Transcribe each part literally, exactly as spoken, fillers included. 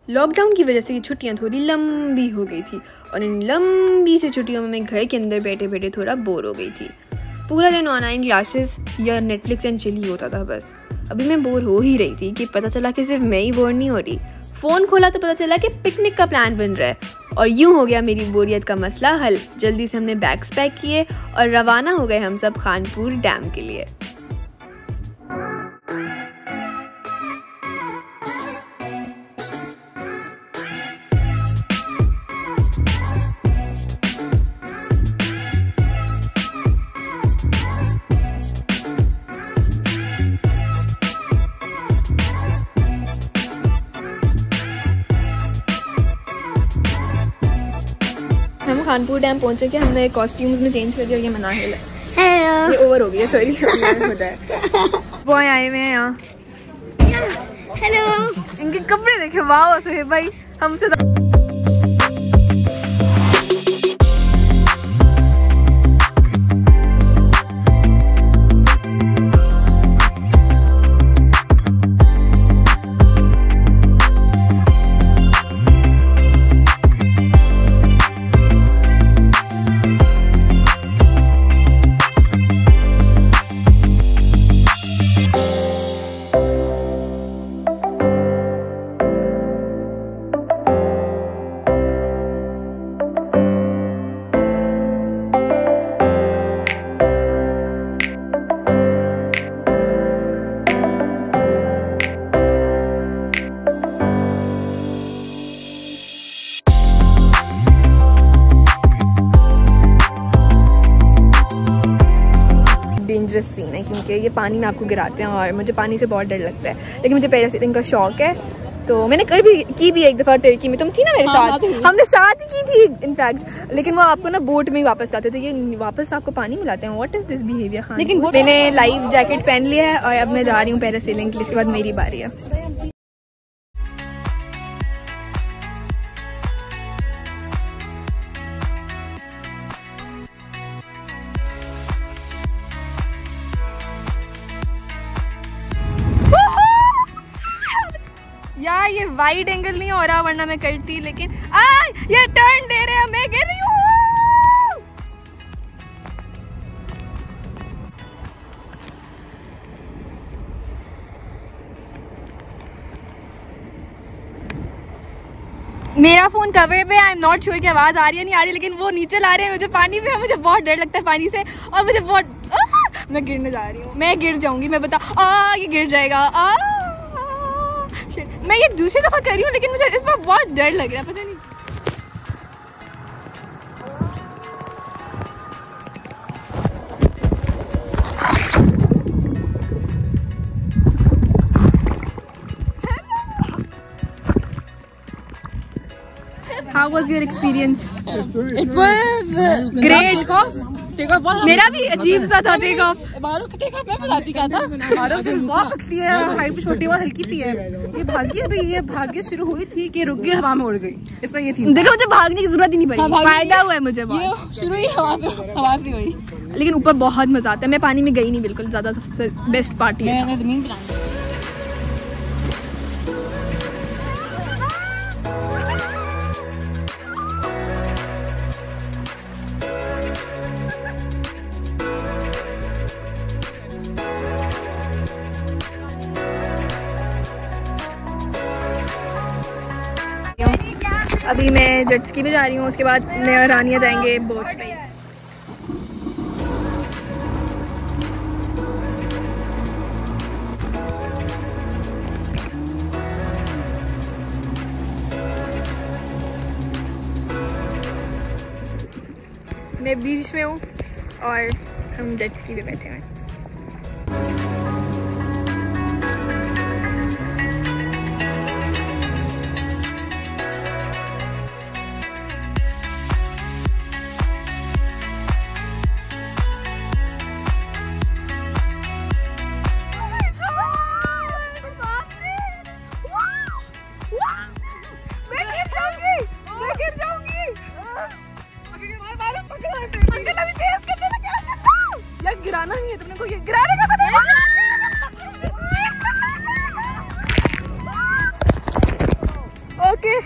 Lockdown की वजह से ये छुट्टियाँ थोड़ी लंबी हो गई थी और इन लंबी सी छुट्टियों में मैं घर के अंदर बैठे बैठे थोड़ा बोर हो गई थी। पूरा दिन ऑनलाइन क्लासेस या नेटफ्लिक्स एंड चिल ही होता था बस। अभी मैं बोर हो ही रही थी कि पता चला कि सिर्फ मैं ही बोर नहीं हो रही। फ़ोन खोला तो पता चला कि पिकनिक का प्लान बन रहा है और यूँ हो गया मेरी बोरियत का मसला हल। जल्दी से हमने बैग्स पैक किए और रवाना हो गए हम सब खानपुर डैम के लिए। हम खानपुर डैम पहुंचे कि हमने कॉस्ट्यूम्स में चेंज कर दिया और ये मना है, ये ओवर हो गई है थोड़ी होता है। बॉय आए हुए हैं यहाँ। हेलो, इनके कपड़े देखे, वाह सोहेब भाई हमसे डेंजरस सीन है क्योंकि ये पानी में आपको गिराते हैं और मुझे पानी से बहुत डर लगता है। लेकिन मुझे पैरासेलिंग का शौक है तो मैंने कर भी की भी एक दफ़ा टर्की में। तुम थी ना मेरे हाँ, साथ, हमने साथ ही की थी इनफैक्ट। लेकिन वो आपको ना बोट में ही वापस लाते थे, ये वापस आपको पानी में लाते हैं। What is this behaviour. लेकिन मैंने लाइफ जैकेट पहन लिया है और अब मैं जा रही हूँ पैरासेलिंग के लिए। इसके बाद मेरी बारी है। यार ये वाइड एंगल नहीं हो रहा वरना मैं करती, लेकिन आ ये टर्न ले रहे हैं, मैं गिर रही हूँ। मेरा फोन कवर पे, आई एम नॉट श्योर कि आवाज आ रही है नहीं आ रही, लेकिन वो नीचे ला रहे हैं। मुझे पानी में, मुझे बहुत डर लगता है पानी से और मुझे बहुत मैं गिरने जा रही हूँ, मैं गिर जाऊंगी, मैं बता आ ये गिर जाएगा। आ मैं ये दूसरी दफा कर रही हूँ लेकिन मुझे इस बार बहुत डर लग रहा है, पता नहीं। How was your experience? It was great. Take off. Take off. मेरा भी अजीब सा था टेक ऑफ। मारो का टेक ऑफ मैं बताती क्या था। मारो से बहुत पतली है, हाइट छोटी और हल्की सी है। ये भागी अभी ये भाग्य शुरू हुई थी कि रुक गई, हवा में उड़ गई। इस पर ये थी। देखो मुझे भागने की जरूरत ही नहीं पड़ी, फायदा हुआ है मुझे। ये शुरू ही हवा से हवा से हुई। लेकिन ऊपर बहुत मजा आता है। मैं पानी में गई नहीं बिल्कुल, ज्यादा सबसे बेस्ट पार्टी है। मैंने जमीन पे अभी मैं जेट स्की पे जा रही हूँ, उसके बाद मैं और रानिया जाएंगे बोट पे। मैं बीच में हूँ और हम जेट स्की पे बैठे हैं। गिराना नहीं है तुमने को, ये गिराने का पता नहीं। ओके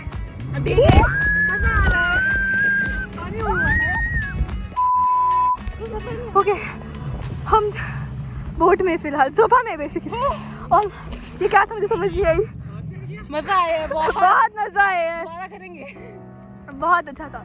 ओके हम बोट में फिलहाल सोफा में बेसिकली। और ये क्या था मुझे समझ नहीं आई। मजा आया बहुत बहुत मजा आया, दोबारा करेंगे। बहुत अच्छा था।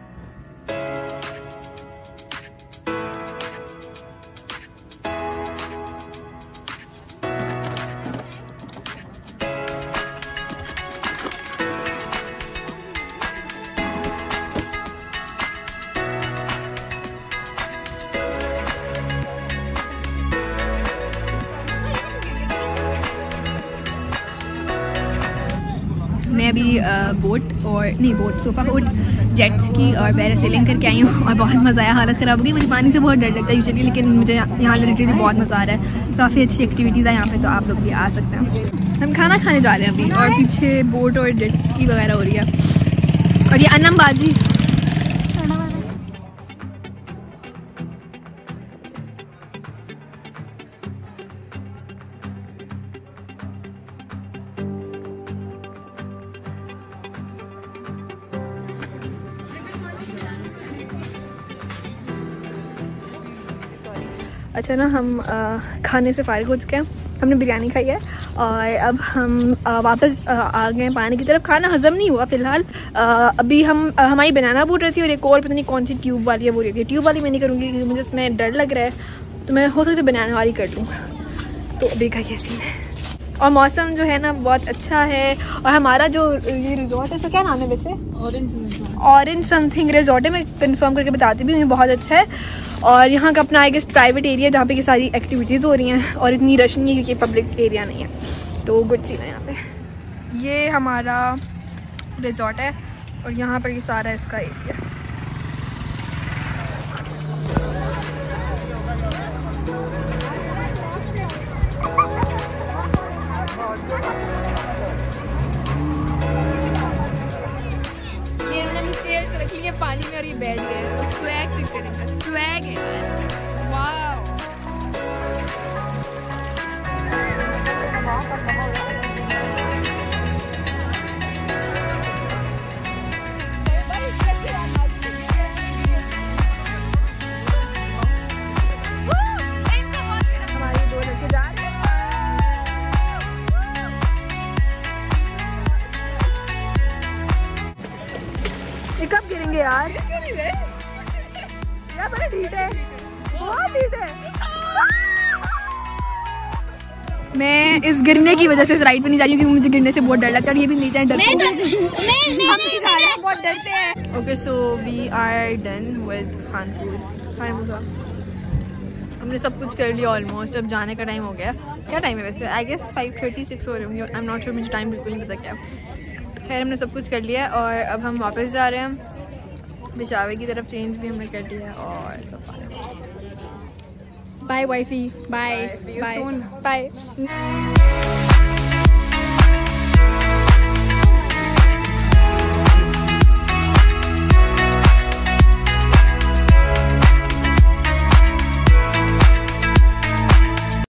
मैं अभी बोट और नहीं boat sofa boat jet ski और पैरासेलिंग करके आई हूँ और बहुत मज़ा आया। हालत ख़राब हो गई, मुझे पानी से बहुत डर लगता है यूजुअली, लेकिन मुझे यहाँ लिटरली बहुत मज़ा आ रहा है। काफ़ी अच्छी एक्टिविटीज़ है यहाँ पे, तो आप लोग भी आ सकते हैं। हम खाना खाने जा रहे हैं अभी और पीछे बोट और जेट स्की वगैरह हो रही है। और ये अन्नम बाजी अच्छा ना, हम आ, खाने से फारिग हो चुके हैं। हमने बिरयानी खाई है और अब हम आ, वापस आ, आ गए पानी की तरफ। खाना हजम नहीं हुआ फिलहाल। अभी हम आ, हमारी बनाना बोट रहती है और एक और पता नहीं कौन सी ट्यूब वाली है वो रहती है। ट्यूब वाली मैं नहीं करूँगी क्योंकि मुझे उसमें डर लग रहा है, तो मैं हो सकता है बनाना वाली कर लूँ। तो अभी का ये सीन है और मौसम जो है ना बहुत अच्छा है। और हमारा जो ये रिजॉर्ट है, तो क्या नाम है वैसे? ऑरेंज ऑरेंज समथिंग रिजॉर्ट है, मैं कंफर्म करके बताती भी हूँ, बहुत अच्छा है। और यहाँ का अपना आई गेस प्राइवेट एरिया जहाँ पे ये सारी एक्टिविटीज़ हो रही हैं और इतनी रश नहीं है क्योंकि पब्लिक एरिया नहीं है, तो गुड सीन है यहाँ पे। ये हमारा रिजॉर्ट है और यहाँ पर ये सारा इसका एरिया। ये उन्होंने चेयर को रख लिया पानी में और ये बैठ गए और स्वैग चेक करेंगे। स्वैग है यार, वाव। हमारी दो लड़के जा रहे हैं। ये कब गिरेंगे यार? यार बड़ा ढीठ है, बहुत ढीठ है। मैं इस गिरने की वजह से इस राइड पे नहीं जा रही हूँ क्योंकि मुझे गिरने से बहुत डर लगता है और ये भी नहीं डरते हैं, बहुत डरते हैं। Okay so we are done with Khanpur. Hi मुझा, हमने सब कुछ कर लिया ऑलमोस्ट। अब जाने का टाइम हो गया। क्या टाइम है वैसे? I guess five thirty six हो रही होंगी। आई एम नॉट श्योर, मुझे टाइम बिल्कुल नहीं पता क्या। खैर हमने सब कुछ कर लिया और अब हम वापस जा रहे हैं। पेशावर की तरफ चेंज भी हमने कर लिया और सब। Bye wifey, bye bye bye.